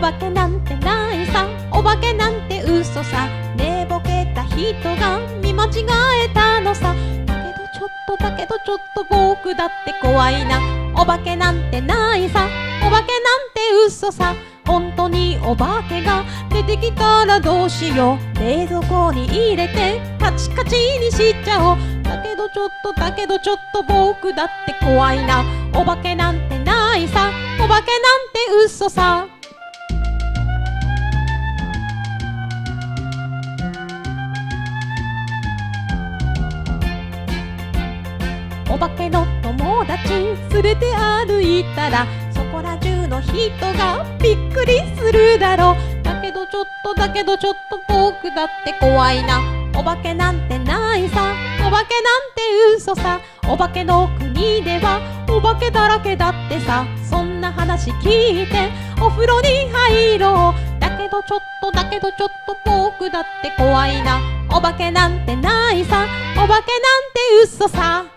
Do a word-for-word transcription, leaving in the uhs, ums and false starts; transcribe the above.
化けなんてないさ、お化けなんて嘘さ。寝ぼけた人が見間違えたのさ。だけどちょっとだけどちょっと僕だって怖いな。お化けなんてないさ、お化けなんて嘘さ。本当にお化けが出てきたらどうしよう。冷蔵庫に入れてカチカチにしちゃおう。だけどちょっとだけどちょっと僕だって怖いな。お化けなんてないさ、お化けなんて嘘さ。お化けの友達連れて歩いたらそこら中の人がびっくりするだろう。だけどちょっとだけどちょっと僕だって怖いな。お化けなんてないさ、お化けなんて嘘さ。お化けの国ではお化けだらけだってさ。そんな話聞いてお風呂に入ろう。だけどちょっとだけどちょっと僕だって怖いな。お化けなんてないさ、お化けなんて嘘さ。